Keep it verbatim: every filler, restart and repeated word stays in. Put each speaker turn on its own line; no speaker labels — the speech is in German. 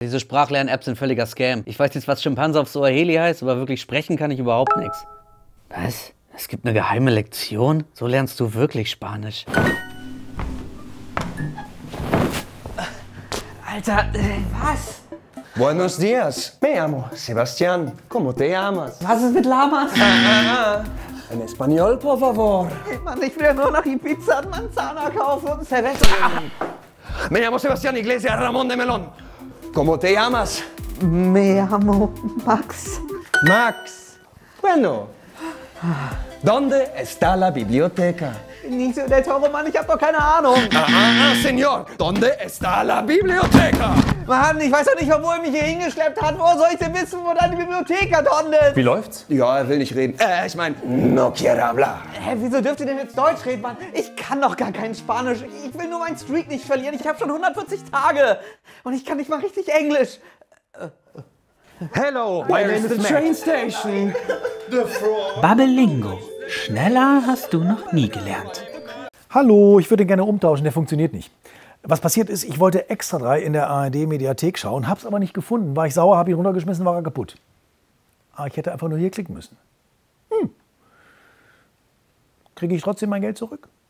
Diese Sprachlern-Apps sind völliger Scam. Ich weiß jetzt, was Schimpanse auf Swahili heißt, aber wirklich sprechen kann ich überhaupt nichts. Was? Es gibt eine geheime Lektion? So lernst du wirklich Spanisch. Alter, äh, was?
Buenos días. Me llamo Sebastián. ¿Cómo te llamas?
Was ist mit Lamas?
Ah, ah, ah. En español, por favor.
Hey Mann, ich will ja nur nach Ibiza und Manzana kaufen und Silvester.
Me llamo Sebastián Iglesias Ramón de Melón. ¿Cómo te llamas?
Me llamo Max.
Max. Bueno. ¿Dónde está la biblioteca?
Nicht so der teure Mann, ich hab doch keine Ahnung.
Ah, ah, ah, Señor. ¿Dónde está la biblioteca?
Mann, ich weiß doch nicht, wo er mich hier hingeschleppt hat. Wo soll ich denn wissen, wo da die Bibliothek landet?
Wie läuft's?
Ja, er will nicht reden. Äh, ich mein, no quiero hablar.
Hä, wieso dürft ihr denn jetzt Deutsch reden, Mann? Ich kann doch gar kein Spanisch. Ich will nur meinen Streak nicht verlieren. Ich habe schon hundertvierzig Tage. Und ich kann nicht mal richtig Englisch.
Hello, where is the train station?
Babbelingo. Schneller hast du noch nie gelernt.
Hallo, ich würde gerne umtauschen, der funktioniert nicht. Was passiert ist, ich wollte Extra drei in der A R D-Mediathek schauen, hab's aber nicht gefunden. War ich sauer, hab ihn runtergeschmissen, war er kaputt. Aber ich hätte einfach nur hier klicken müssen. Hm. Kriege ich trotzdem mein Geld zurück?